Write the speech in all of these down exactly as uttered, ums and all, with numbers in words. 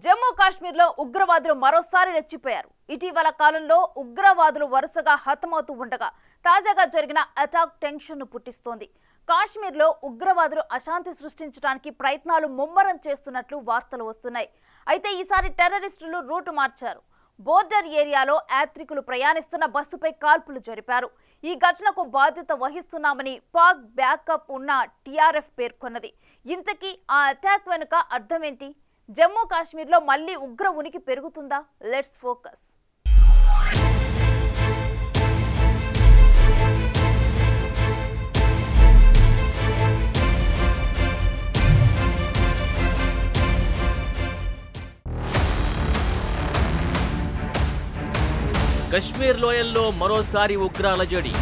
జమ్మూ కాశ్మీర్లో ఉగ్రవాదులు మరోసారి రెచ్చిపోయారు. ఇటీవల కాలంలో ఉగ్రవాదులు వరుసగా హతమవుతూ ఉండగా తాజాగా జరిగిన అటాక్ టెన్షన్ను పుట్టిస్తోంది. కాశ్మీర్లో ఉగ్రవాదులు అశాంతి సృష్టించడానికి ప్రయత్నాలు ముమ్మరం చేస్తున్నట్లు వార్తలు వస్తున్నాయి. అయితే ఈసారి టెర్రరిస్టులు రూటు మార్చారు. బోర్డర్ ఏరియాలో యాత్రికులు ప్రయాణిస్తున్న బస్సుపై కాల్పులు జరిపారు. ఈ ఘటనకు బాధ్యత వహిస్తున్నామని పాక్ బ్యాకప్ ఉన్న టీఆర్ఎఫ్ పేర్కొన్నది. ఇంతకీ ఆ అటాక్ వెనుక అర్థమేంటి? జమ్మూ కాశ్మీర్లో మళ్లీ ఉగ్ర ఉనికి పెరుగుతుందా? Let's focus. కశ్మీర్ లోయల్లో మరోసారి ఉగ్రాల జడి.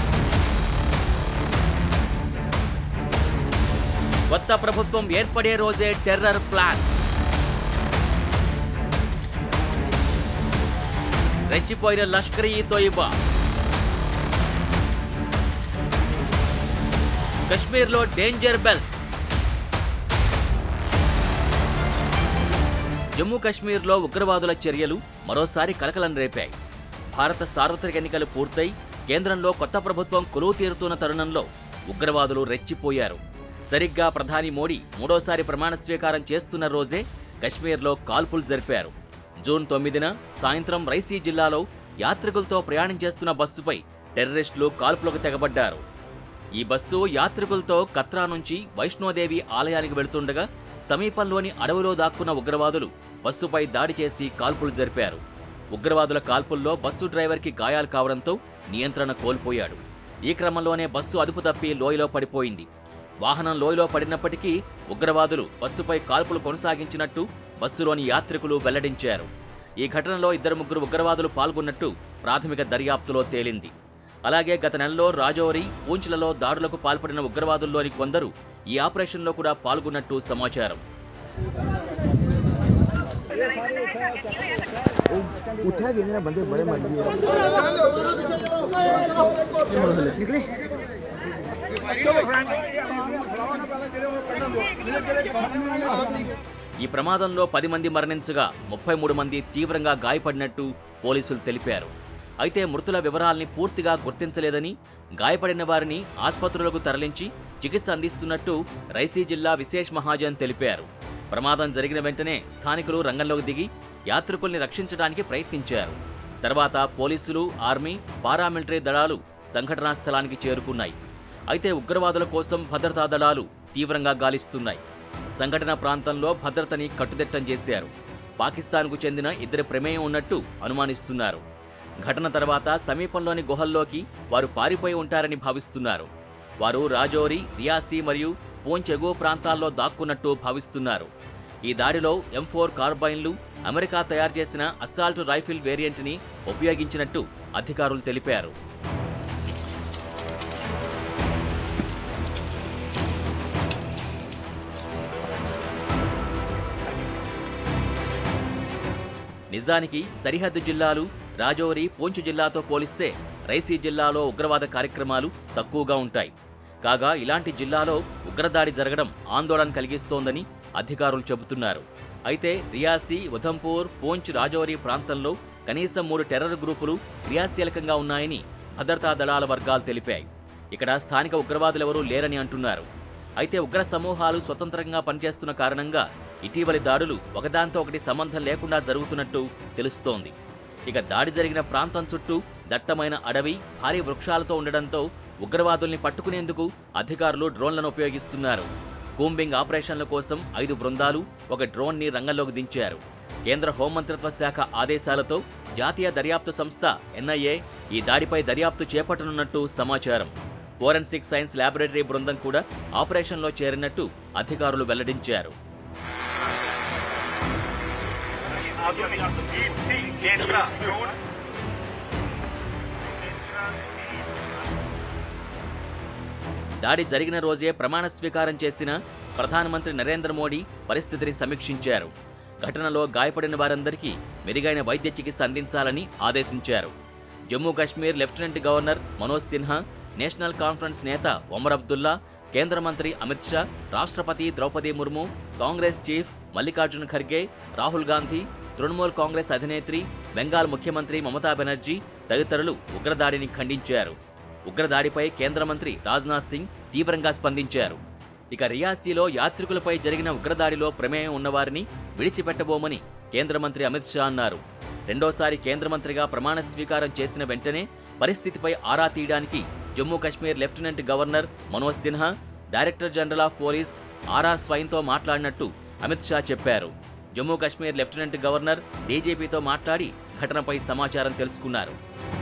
కొత్త ప్రభుత్వం ఏర్పడే రోజే టెర్రర్ ప్లాన్. రెచ్చిపోయిన లష్కర్-ఈ-తోయిబా. కశ్మీర్లో డేంజర్ బెల్స్. జమ్మూ కాశ్మీర్లో ఉగ్రవాదుల చర్యలు మరోసారి కలకలం రేపాయి. భారత సార్వత్రిక ఎన్నికలు పూర్తయి కేంద్రంలో కొత్త ప్రభుత్వం కొలువు తీరుతున్న తరుణంలో ఉగ్రవాదులు రెచ్చిపోయారు. సరిగ్గా ప్రధాని మోడీ మూడోసారి ప్రమాణ స్వీకారం చేస్తున్న రోజే కశ్మీర్లో కాల్పులు జరిపారు. జూన్ తొమ్మిదిన సాయంత్రం రైసీ జిల్లాలో యాత్రికులతో ప్రయాణం చేస్తున్న బస్సుపై టెర్రరిస్టులు కాల్పులకు తెగబడ్డారు. ఈ బస్సు యాత్రికులతో కత్రా నుంచి వైష్ణోదేవి ఆలయానికి వెళుతుండగా సమీపంలోని అడవిలో దాక్కున్న ఉగ్రవాదులు బస్సుపై దాడి చేసి కాల్పులు జరిపారు. ఉగ్రవాదుల కాల్పుల్లో బస్సు డ్రైవర్కి గాయాలు కావడంతో నియంత్రణ కోల్పోయాడు. ఈ క్రమంలోనే బస్సు అదుపు తప్పి లోయలో పడిపోయింది. వాహనం లోయలో పడినప్పటికీ ఉగ్రవాదులు బస్సుపై కాల్పులు కొనసాగించినట్టు బస్సులోని యాత్రికులు వెల్లడించారు. ఈ ఘటనలో ఇద్దరు ముగ్గురు ఉగ్రవాదులు పాల్గొన్నట్టు ప్రాథమిక దర్యాప్తులో తేలింది. అలాగే గత నెలలో రాజౌరి, పూంచ్లలో దాడులకు పాల్పడిన ఉగ్రవాదుల్లోని కొందరు ఈ ఆపరేషన్లో కూడా పాల్గొన్నట్టు సమాచారం. ఈ ప్రమాదంలో పది మంది మరణించగా ముప్పై మూడు మంది తీవ్రంగా గాయపడినట్టు పోలీసులు తెలిపారు. అయితే మృతుల వివరాల్ని పూర్తిగా గుర్తించలేదని, గాయపడిన వారిని ఆసుపత్రులకు తరలించి చికిత్స అందిస్తున్నట్టు రైసీ జిల్లా విశేష్ మహాజన్ తెలిపారు. ప్రమాదం జరిగిన వెంటనే స్థానికులు రంగంలోకి దిగి యాత్రికుల్ని రక్షించడానికి ప్రయత్నించారు. తర్వాత పోలీసులు, ఆర్మీ, పారామిలిటరీ దళాలు సంఘటనా స్థలానికి చేరుకున్నాయి. అయితే ఉగ్రవాదుల కోసం భద్రతా దళాలు తీవ్రంగా గాలిస్తున్నాయి. సంఘటన ప్రాంతంలో భద్రతని కట్టుదిట్టం చేశారు. పాకిస్తాన్కు చెందిన ఇద్దరి ప్రమేయం ఉన్నట్టు అనుమానిస్తున్నారు. ఘటన తర్వాత సమీపంలోని గుహల్లోకి వారు పారిపోయి ఉంటారని భావిస్తున్నారు. వారు రాజౌరి, రియాసీ మరియు పూంచ్ ఎగువ ప్రాంతాల్లో దాక్కున్నట్టు భావిస్తున్నారు. ఈ దాడిలో ఎం ఫోర్ కార్బైన్లు, అమెరికా తయారు చేసిన అస్సాల్ట్ రైఫిల్ వేరియంట్ని ఉపయోగించినట్టు అధికారులు తెలిపారు. నిజానికి సరిహద్దు జిల్లాలు రాజౌరి, పూంచ్ జిల్లాతో పోలిస్తే రైసీ జిల్లాలో ఉగ్రవాద కార్యక్రమాలు తక్కువగా ఉంటాయి. కాగా ఇలాంటి జిల్లాలో ఉగ్రదాడి జరగడం ఆందోళన కలిగిస్తోందని అధికారులు చెబుతున్నారు. అయితే రియాసీ, ఉధంపూర్, పూంచ్, రాజౌరి ప్రాంతంలో కనీసం మూడు టెర్రర్ గ్రూపులు క్రియాశీలకంగా ఉన్నాయని భద్రతా దళాల వర్గాలు తెలిపాయి. ఇక్కడ స్థానిక ఉగ్రవాదులెవరూ లేరని అంటున్నారు. అయితే ఉగ్ర సమూహాలు స్వతంత్రంగా పనిచేస్తున్న కారణంగా ఇటీవలి దాడులు ఒకదాంతో ఒకటి సంబంధం లేకుండా జరుగుతున్నట్టు తెలుస్తోంది. ఇక దాడి జరిగిన ప్రాంతం చుట్టూ దట్టమైన అడవి, భారీ వృక్షాలతో ఉండడంతో ఉగ్రవాదుల్ని పట్టుకునేందుకు అధికారులు డ్రోన్లను ఉపయోగిస్తున్నారు. కూంబింగ్ ఆపరేషన్ల కోసం ఐదు బృందాలు, ఒక డ్రోన్ని రంగంలోకి దించారు. కేంద్ర హోంమంత్రిత్వ శాఖ ఆదేశాలతో జాతీయ దర్యాప్తు సంస్థ ఎన్ఐఏ ఈ దాడిపై దర్యాప్తు చేపట్టనున్నట్టు సమాచారం. ఫోరెన్సిక్ సైన్స్ ల్యాబొరేటరీ బృందం కూడా ఆపరేషన్లో చేరినట్టు అధికారులు వెల్లడించారు. దాడి జరిగిన రోజే ప్రమాణ స్వీకారం చేసిన ప్రధానమంత్రి నరేంద్ర మోడీ పరిస్థితిని సమీక్షించారు. ఘటనలో గాయపడిన వారందరికీ మెరుగైన వైద్య చికిత్స అందించాలని ఆదేశించారు. Jammu Kashmir lieutenant governor Manoj Sinha, national conference నేత ఒమర్ అబ్దుల్లా, కేంద్ర మంత్రి అమిత్ షా, రాష్ట్రపతి ద్రౌపది ముర్ము, కాంగ్రెస్ చీఫ్ మల్లికార్జున ఖర్గే, రాహుల్ గాంధీ, తృణమూల్ కాంగ్రెస్ అధినేత్రి, బెంగాల్ ముఖ్యమంత్రి మమతా బెనర్జీ తదితరులు ఉగ్రదాడిని ఖండించారు. ఉగ్రదాడిపై కేంద్ర మంత్రి రాజ్నాథ్ సింగ్ తీవ్రంగా స్పందించారు. ఇక రియాసీలో యాత్రికులపై జరిగిన ఉగ్రదాడిలో ప్రమేయం ఉన్నవారిని విడిచిపెట్టబోమని కేంద్ర మంత్రి అమిత్ షా అన్నారు. రెండోసారి కేంద్ర మంత్రిగా ప్రమాణ స్వీకారం చేసిన వెంటనే పరిస్థితిపై ఆరా తీయడానికి Jammu Kashmir lieutenant governor Manoj Sinha, director general of police R R స్వైన్తో మాట్లాడినట్టు అమిత్ షా చెప్పారు. జమ్మూ కశ్మీర్ లెఫ్టినెంట్ గవర్నర్ డీజీపీతో మాట్లాడి ఘటనపై సమాచారం తెలుసుకున్నారు.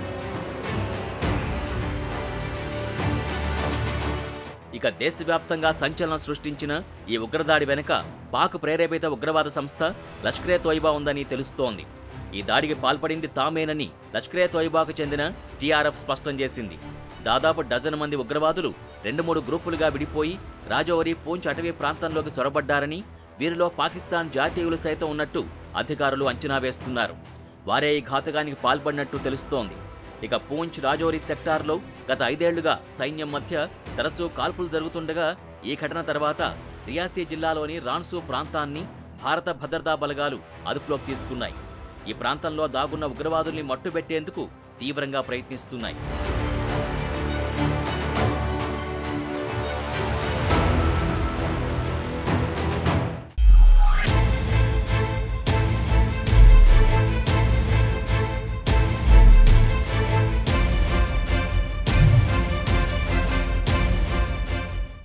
ఇక దేశవ్యాప్తంగా సంచలనం సృష్టించిన ఈ ఉగ్రదాడి వెనుక పాక్ ప్రేరేపిత ఉగ్రవాద సంస్థ లష్కరే తోయిబా ఉందని తెలుస్తోంది. ఈ దాడికి పాల్పడింది తామేనని లష్కరే తోయిబాకు చెందిన టీఆర్ఎఫ్ స్పష్టం చేసింది. దాదాపు డజన్ మంది ఉగ్రవాదులు రెండు మూడు గ్రూపులుగా విడిపోయి రాజౌరి, పూంచ్ అటవీ ప్రాంతంలోకి చొరబడ్డారని, వీరిలో పాకిస్తాన్ జాతీయులు సైతం ఉన్నట్టు అధికారులు అంచనా వేస్తున్నారు. వారే ఈ ఘాతకానికి పాల్పడినట్టు తెలుస్తోంది. ఇక పూంచ్, రాజౌరి సెక్టార్లో గత ఐదేళ్లుగా సైన్యం మధ్య తరచూ కాల్పులు జరుగుతుండగా ఈ ఘటన తర్వాత రియాసీ జిల్లాలోని రాన్సూ ప్రాంతాన్ని భారత భద్రతా బలగాలు అదుపులోకి తీసుకున్నాయి. ఈ ప్రాంతంలో దాగున్న ఉగ్రవాదుల్ని మట్టుబెట్టేందుకు తీవ్రంగా ప్రయత్నిస్తున్నాయి.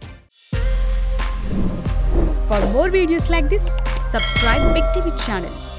For more videos like this, subscribe Big T V channel.